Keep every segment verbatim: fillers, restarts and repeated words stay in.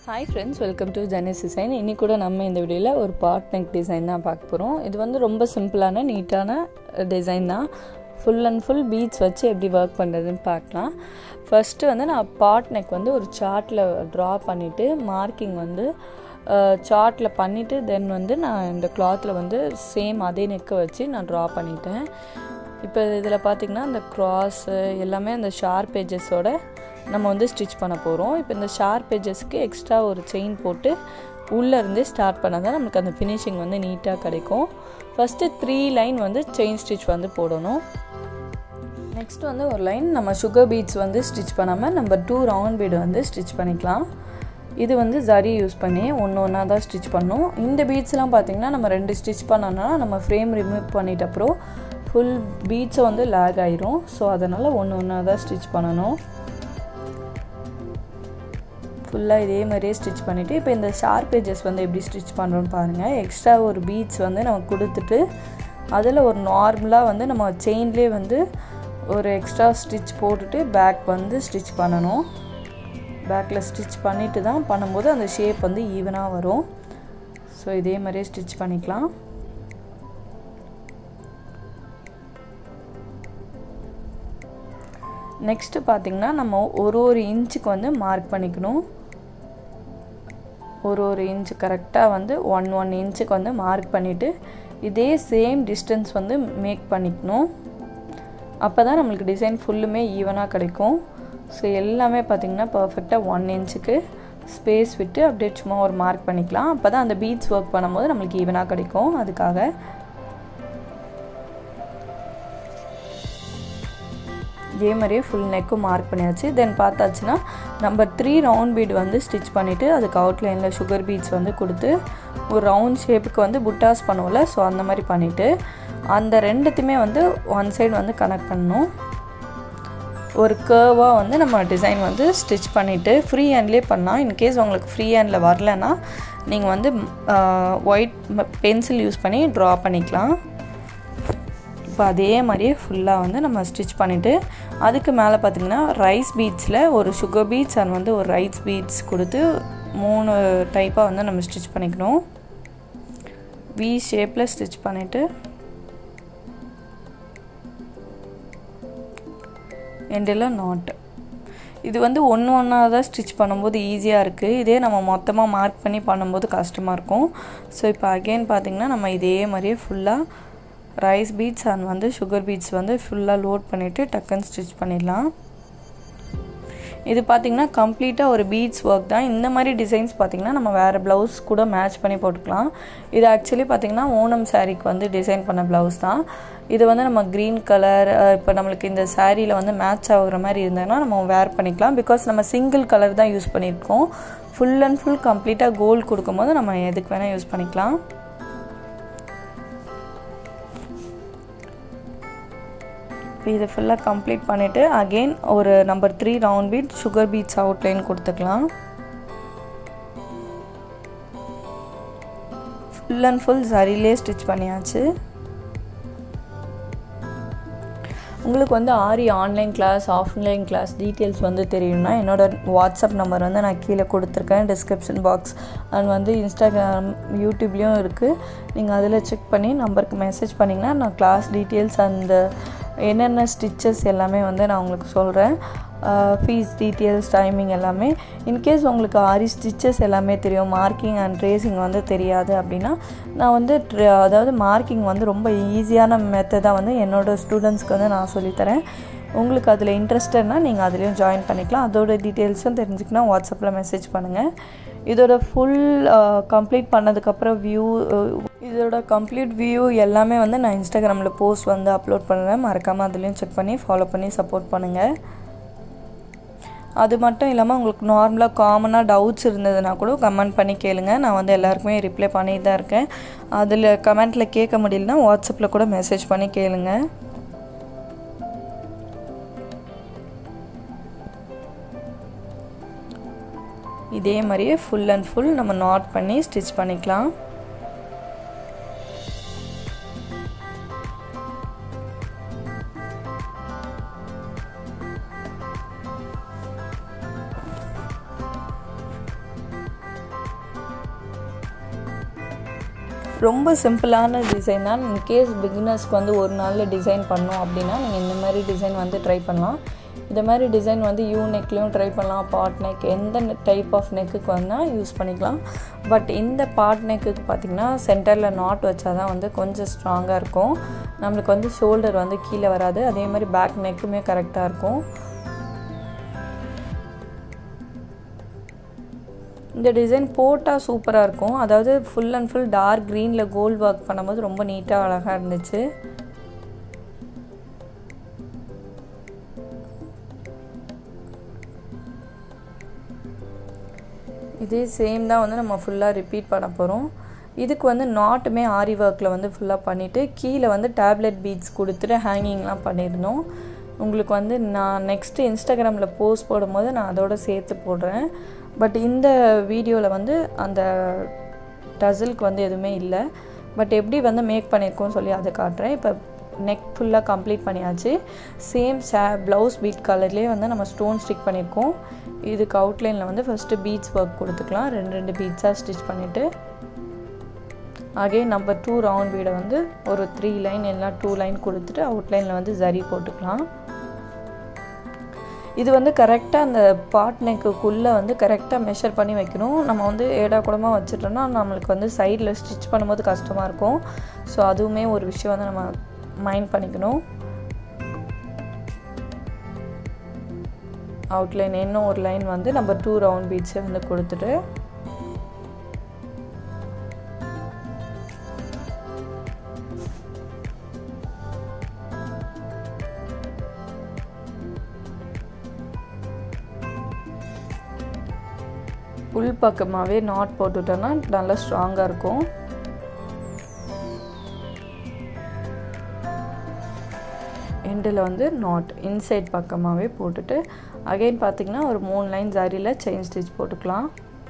Hi friends, welcome to ஜெனிஸ் design. இன்னைக்கு கூட நம்ம இந்த வீடியோவில் ஒரு பாட் நெக் டிசைன் தான் பார்க்க போகிறோம். இது வந்து ரொம்ப சிம்பிளான நீட்டான டிசைன் தான். ஃபுல் அண்ட் ஃபுல் பீட்ஸ் வச்சு எப்படி ஒர்க் பண்ணுறதுன்னு பார்க்கலாம். ஃபஸ்ட்டு வந்து நான் பாட் நெக் வந்து ஒரு சார்ட்டில் ட்ரா பண்ணிவிட்டு மார்க்கிங் வந்து சார்ட்டில் பண்ணிவிட்டு தென் வந்து நான் இந்த கிளாத்தில் வந்து சேம் அதே நெக்கை வச்சு நான் ட்ரா பண்ணிட்டேன். இப்போ இதில் பார்த்திங்கன்னா இந்த க்ராஸு எல்லாமே அந்த ஷார்ப் எட்ஜஸோட நம்ம வந்து ஸ்டிச் பண்ண போகிறோம். இப்போ இந்த ஷார்ப் எட்ஜஸ்க்கு எக்ஸ்ட்ரா ஒரு செயின் போட்டு உள்ளேருந்தே ஸ்டார்ட் பண்ணால் தான் நமக்கு அந்த ஃபினிஷிங் வந்து நீட்டாக கிடைக்கும். ஃபஸ்ட்டு த்ரீ லைன் வந்து செயின் ஸ்டிச் வந்து போடணும். நெக்ஸ்ட் வந்து ஒரு லைன் நம்ம சுகர் பீட்ஸ் வந்து ஸ்டிச் பண்ணாமல் நம்ம டூ ரவுண்ட் பீடு வந்து ஸ்டிச் பண்ணிக்கலாம். இது வந்து ஜரி யூஸ் பண்ணி ஒன்று ஒன்றா தான் ஸ்டிச் பண்ணணும். இந்த பீட்ஸ்லாம் பார்த்திங்கன்னா நம்ம ரெண்டு ஸ்டிச் பண்ணோன்னா நம்ம ஃப்ரேம் ரிமூவ் பண்ணிட்ட அப்புறம் ஃபுல் பீட்ஸை வந்து லேக் ஆயிரும். ஸோ அதனால் ஒன்று ஒன்றா தான் ஸ்டிச் பண்ணணும். ஃபுல்லாக இதே மாதிரியே ஸ்டிச் பண்ணிவிட்டு இப்போ இந்த ஷார்ப் எட்ஜஸ் வந்து எப்படி ஸ்டிச் பண்ணுறோன்னு பாருங்கள். எக்ஸ்ட்ரா ஒரு பீட்ஸ் வந்து நம்ம கொடுத்துட்டு அதில் ஒரு நார்மலாக வந்து நம்ம செயின்லேயே வந்து ஒரு எக்ஸ்ட்ரா ஸ்டிச் போட்டுட்டு பேக் வந்து ஸ்டிச் பண்ணணும். பேக்கில் ஸ்டிச் பண்ணிவிட்டு தான் பண்ணும்போது அந்த ஷேப் வந்து ஈவனாக வரும். ஸோ இதே மாதிரியே ஸ்டிச் பண்ணிக்கலாம். நெக்ஸ்ட்டு பார்த்திங்கன்னா நம்ம ஒரு ஒரு இன்ச்சுக்கு வந்து மார்க் பண்ணிக்கணும். ஒரு ஒரு இன்ச்சு கரெக்டாக வந்து ஒன் ஒன் இன்ச்சுக்கு வந்து மார்க் பண்ணிவிட்டு இதே சேம் டிஸ்டன்ஸ் வந்து மேக் பண்ணிக்கணும். அப்போ தான் நம்மளுக்கு டிசைன் ஃபுல்லுமே ஈவனாக கிடைக்கும். ஸோ எல்லாமே பார்த்திங்கன்னா பர்ஃபெக்டாக ஒன் இன்ச்சுக்கு ஸ்பேஸ் விட்டு அப்படியே சும்மா ஒரு மார்க் பண்ணிக்கலாம். அப்போ தான் அந்த பீட்ஸ் ஒர்க் பண்ணும்போது நம்மளுக்கு ஈவனாக கிடைக்கும். அதுக்காக இதே மாதிரியே ஃபுல் நெக்கும் மார்க் பண்ணியாச்சு. தென் பார்த்தாச்சுன்னா நம்பர் த்ரீ ரவுண்ட் பீட் வந்து ஸ்டிச் பண்ணிவிட்டு அதுக்கு அவுட்லைனில் சுகர் பீட்ஸ் வந்து கொடுத்து ஒரு ரவுண்ட் ஷேப்புக்கு வந்து புட்டாஸ் பண்ணுவோம்ல, ஸோ அந்த மாதிரி பண்ணிவிட்டு அந்த ரெண்டுத்தையுமே வந்து ஒன் சைடு வந்து கனெக்ட் பண்ணணும். ஒரு கர்வாக வந்து நம்ம டிசைன் வந்து ஸ்டிச் பண்ணிவிட்டு ஃப்ரீ ஹேண்ட்லேயே பண்ணலாம். இன்கேஸ் உங்களுக்கு ஃப்ரீ ஹேண்டில் வரலன்னா நீங்கள் வந்து ஒயிட் பென்சில் யூஸ் பண்ணி ட்ரா பண்ணிக்கலாம். இப்போ அதே மாதிரியே ஃபுல்லாக வந்து நம்ம ஸ்டிச் பண்ணிவிட்டு அதுக்கு மேலே பார்த்திங்கன்னா ரைஸ் பீட்ஸில் ஒரு சுகர் பீட்ஸ் அண்ட் வந்து ஒரு ரைஸ் பீட்ஸ் கொடுத்து மூணு டைப்பாக வந்து நம்ம ஸ்டிச் பண்ணிக்கணும். வி ஷேப்பில் ஸ்டிச் பண்ணிவிட்டு எண்டில் நாட். இது வந்து ஒன்று ஒன்றா தான் ஸ்டிச் பண்ணும்போது ஈஸியாக இருக்குது. இதே நம்ம மொத்தமாக மார்க் பண்ணி பண்ணும்போது கஷ்டமாக இருக்கும். ஸோ இப்போ அகெயின் பார்த்திங்கன்னா நம்ம இதே மாதிரியே ஃபுல்லாக ரைஸ் பீட்ஸ் அண்ட் வந்து சுகர் பீட்ஸ் வந்து ஃபுல்லாக லோட் பண்ணிவிட்டு டக்குன்னு ஸ்டிச் பண்ணிடலாம். இது பார்த்திங்கன்னா கம்ப்ளீட்டாக ஒரு பீட்ஸ் ஒர்க் தான். இந்த மாதிரி டிசைன்ஸ் பார்த்திங்கன்னா நம்ம வேறு ப்ளவுஸ் கூட மேட்ச் பண்ணி போட்டுக்கலாம். இது ஆக்சுவலி பார்த்திங்கன்னா ஓணம் சாரீக்கு வந்து டிசைன் பண்ண ப்ளவுஸ் தான். இது வந்து நம்ம க்ரீன் கலர் இப்போ நம்மளுக்கு இந்த சாரியில் வந்து மேட்ச் ஆகுற மாதிரி இருந்ததுன்னா நம்ம வேர் பண்ணிக்கலாம். பிகாஸ் நம்ம சிங்கிள் கலர் தான் யூஸ் பண்ணியிருக்கோம். ஃபுல் அண்ட் ஃபுல் கம்ப்ளீட்டாக கோல்டு கொடுக்கும்போது நம்ம எதுக்கு வேணால் யூஸ் பண்ணிக்கலாம். இதை ஃபுல்லாக கம்ப்ளீட் பண்ணிவிட்டு அகெயின் ஒரு number three round bead sugar beads outline கொடுத்துக்கலாம். ஃபுல் அண்ட் ஃபுல் சரியிலே ஸ்டிச் பண்ணியாச்சு. உங்களுக்கு வந்து aari online class offline class details வந்து தெரியும்னா என்னோடய வாட்ஸ்அப் நம்பர் வந்து நான் கீழே கொடுத்துருக்கேன் டிஸ்கிரிப்ஷன் பாக்ஸ் அண்ட் வந்து இன்ஸ்டாகிராம் யூடியூப்லேயும் இருக்குது. நீங்கள் அதில் செக் பண்ணி நம்பருக்கு மெசேஜ் பண்ணிங்கன்னா நான் கிளாஸ் டீட்டெயில்ஸ் அந்த என்னென்ன ஸ்டிச்சஸ் எல்லாமே வந்து நான் உங்களுக்கு சொல்கிறேன். ஃபீஸ் டீட்டெயில்ஸ் டைமிங் எல்லாமே. இன்கேஸ் உங்களுக்கு ஆரி ஸ்டிச்சஸ் எல்லாமே தெரியும், மார்க்கிங் அண்ட் ட்ரேசிங் வந்து தெரியாது அப்படின்னா நான் வந்து அதாவது மார்க்கிங் வந்து ரொம்ப ஈஸியான மெத்தடாக வந்து என்னோடய ஸ்டூடெண்ட்ஸ்க்கு வந்து நான் சொல்லித்தரேன். உங்களுக்கு அதில் இன்ட்ரெஸ்டட்னா நீங்கள் அதுலேயும் ஜாயின் பண்ணிக்கலாம். அதோட டீட்டெயில்ஸும் தெரிஞ்சுக்கணும் வாட்ஸ்அப்பில் மெசேஜ் பண்ணுங்கள். இதோட ஃபுல் கம்ப்ளீட் பண்ணதுக்கப்புறம் வியூ இதோட கம்ப்ளீட் வியூ எல்லாமே வந்து நான் இன்ஸ்டாகிராமில் போஸ்ட் வந்து அப்லோட் பண்ணுறேன். மறக்காமல் அதுலேயும் செக் பண்ணி ஃபாலோ பண்ணி சப்போர்ட் பண்ணுங்கள். அது மட்டும் இல்லாமல் உங்களுக்கு நார்மலாக காமனாக டவுட்ஸ் இருந்ததுன்னா கூட கமெண்ட் பண்ணி கேளுங்க. நான் வந்து எல்லாருக்குமே ரிப்ளை பண்ணிட்டு தான் இருக்கேன். அதில் கமெண்ட்டில் கேட்க முடியலன்னா வாட்ஸ்அப்பில் கூட மெசேஜ் பண்ணி கேளுங்க. இதே மாதிரியே ஃபுல் அண்ட் ஃபுல் நம்ம நாட் பண்ணி ஸ்டிச் பண்ணிக்கலாம். ரொம்ப சிம்பிளான டிசைன் தான். இன்கேஸ் பிகினர்ஸ்க்கு வந்து ஒரு நாளில் டிசைன் பண்ணோம் அப்படின்னா நீங்கள் இந்த மாதிரி டிசைன் வந்து ட்ரை பண்ணலாம். இந்த மாதிரி டிசைன் வந்து யூ நெக்லேயும் ட்ரை பண்ணலாம், பாட் நெக், எந்த டைப் ஆஃப் நெக்குக்கு வந்தால் யூஸ் பண்ணிக்கலாம். பட் இந்த பாட் நெக்குக்கு பார்த்திங்கன்னா சென்டரில் நாட் வச்சா தான் வந்து கொஞ்சம் ஸ்ட்ராங்காக இருக்கும். நம்மளுக்கு வந்து ஷோல்டர் வந்து கீழே வராது. அதே மாதிரி பேக் நெக்குமே கரெக்டாக இருக்கும். இந்த டிசைன் போட்டால் சூப்பராக இருக்கும். அதாவது ஃபுல் அண்ட் ஃபுல் டார்க் க்ரீனில் கோல்ட் ஒர்க் பண்ணும்போது ரொம்ப நீட்டாக அழகாக இருந்துச்சு. இதே சேம் தான் வந்து நம்ம ஃபுல்லாக ரிப்பீட் பண்ண போகிறோம். இதுக்கு வந்து நாட்டுமே ஆரி ஒர்க்கில் வந்து ஃபுல்லாக பண்ணிவிட்டு கீழே வந்து டேப்லெட் பீட்ஸ் கொடுத்துட்டு ஹேங்கிங்லாம் பண்ணியிருந்தோம். உங்களுக்கு வந்து நான் நெக்ஸ்ட்டு இன்ஸ்டாகிராமில் போஸ்ட் போடும்போது நான் அதோடு சேர்த்து போடுறேன். பட் இந்த வீடியோவில் வந்து அந்த டசலுக்கு வந்து எதுவுமே இல்லை. பட் எப்படி வந்து மேக் பண்ணியிருக்கோன்னு சொல்லி அதை காட்டுறேன். இப்போ நெக் ஃபுல்லாக கம்ப்ளீட் பண்ணியாச்சு. சேம் சே ப்ளவுஸ் பீட் கலர்லேயே வந்து நம்ம ஸ்டோன் ஸ்டிக் பண்ணியிருக்கோம். இதுக்கு அவுட்லைனில் வந்து ஃபஸ்ட்டு பீட்ஸ் ஒர்க் கொடுத்துக்கலாம். ரெண்டு ரெண்டு பீட்ஸாக ஸ்டிச் பண்ணிவிட்டு அகைன் நம்பர் டூ ரவுண்ட் பீடை வந்து ஒரு த்ரீ லைன் எல்லாம் டூ லைன் கொடுத்துட்டு அவுட்லைனில் வந்து ஜரி போட்டுக்கலாம். இது வந்து கரெக்டாக அந்த பாட் நெக்குக்குள்ளே வந்து கரெக்டாக மெஷர் பண்ணி வைக்கணும். நம்ம வந்து ஏடா கூடமாக வச்சுட்டோம்னா நம்மளுக்கு வந்து சைடில் ஸ்டிச் பண்ணும்போது கஷ்டமாக இருக்கும். ஸோ அதுவுமே ஒரு விஷயம் வந்து நம்ம மைண்ட் பண்ணிக்கணும். அவுட்லைன் இன்னும் ஒரு லைன் வந்து நம்பர் டூ ரவுண்ட் பீட்ஸை வந்து கொடுத்துட்டு உள் பக்கமாகவே நாட் போட்டுட்டோன்னா நல்லா ஸ்ட்ராங்காக இருக்கும். எண்டில் வந்து நாட் இன்சைட் பக்கமாகவே போட்டுட்டு அகைன் பார்த்திங்கன்னா ஒரு மூணு லைன் ஜரியில் செயின் ஸ்டிச் போட்டுக்கலாம்.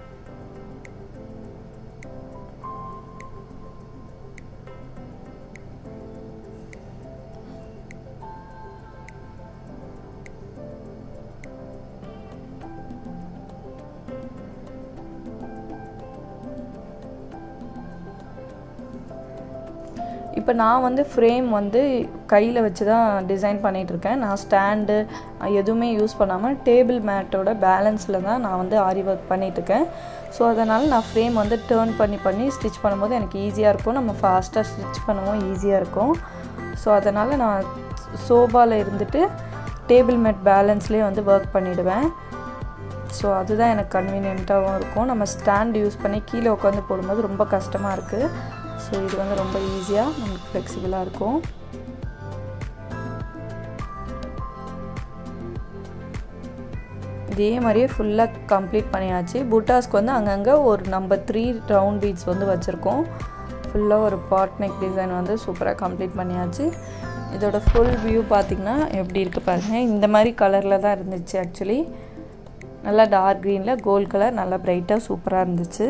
இப்போ நான் வந்து ஃப்ரேம் வந்து கையில் வச்சு தான் டிசைன் பண்ணிகிட்ருக்கேன். நான் ஸ்டாண்டு எதுவுமே யூஸ் பண்ணாமல் டேபிள் மேட்டோட பேலன்ஸில் தான் நான் வந்து ஆரி ஒர்க் பண்ணிகிட்ருக்கேன். ஸோ அதனால் நான் ஃப்ரேம் வந்து டேர்ன் பண்ணி பண்ணி ஸ்டிச் பண்ணும்போது எனக்கு ஈஸியாக இருக்கும். நம்ம ஃபாஸ்ட்டாக ஸ்டிச் பண்ணவும் ஈஸியாக இருக்கும். ஸோ அதனால் நான் சோபாவில் இருந்துட்டு டேபிள் மேட் பேலன்ஸ்லேயே வந்து ஒர்க் பண்ணிவிடுவேன். ஸோ அதுதான் எனக்கு கன்வீனியண்ட்டாகவும் இருக்கும். நம்ம ஸ்டாண்ட் யூஸ் பண்ணி கீழே உட்காந்து போடும்போது ரொம்ப கஷ்டமாக இருக்குது. ஸோ இது வந்து ரொம்ப ஈஸியாக நமக்கு ஃப்ளெக்சிபிளாக இருக்கும். இதே மாதிரியே ஃபுல்லாக கம்ப்ளீட் பண்ணியாச்சு. புட்டாஸ்க்கு வந்து அங்கங்கே ஒரு நம்பர் த்ரீ ரவுண்ட் பீட்ஸ் வந்து வச்சுருக்கோம். ஃபுல்லாக ஒரு பாட் நெக் டிசைன் வந்து சூப்பராக கம்ப்ளீட் பண்ணியாச்சு. இதோட ஃபுல் வியூ பார்த்திங்கன்னா எப்படி இருக்குது பாருங்கள். இந்த மாதிரி கலரில் தான் இருந்துச்சு. ஆக்சுவலி நல்லா டார்க் க்ரீனில் கோல்ட் கலர் நல்லா ப்ரைட்டாக சூப்பராக இருந்துச்சு.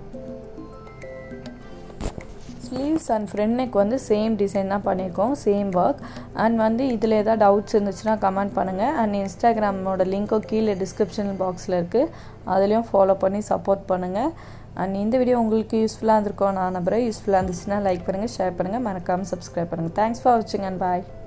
ஸ்லீவ்ஸ் அண்ட் ஃப்ரண்ட் நெக் வந்து சேம் டிசைன் தான் பண்ணியிருக்கோம், சேம் ஒர்க். அண்ட் வந்து இதில் ஏதாவது டவுட்ஸ் இருந்துச்சுன்னா கமெண்ட் பண்ணுங்கள். அண்ட் இன்ஸ்டாகிராமோட லிங்க்கும் கீழே டிஸ்கிரிப்ஷன் பாக்ஸில் இருக்குது, அதுலேயும் ஃபாலோ பண்ணி சப்போர்ட் பண்ணுங்கள். அண்ட் இந்த வீடியோ உங்களுக்கு யூஸ்ஃபுல்லாக இருந்திருக்கோம் நான் நம்புகிறேன். யூஸ்ஃபுல்லாக இருந்துச்சுன்னா லைக் பண்ணுங்கள், ஷேர் பண்ணுங்கள், மறக்காமல் சப்ஸ்கிரைப் பண்ணுங்கள். தேங்க்ஸ் ஃபார் வாட்சிங் அண்ட் பாய்.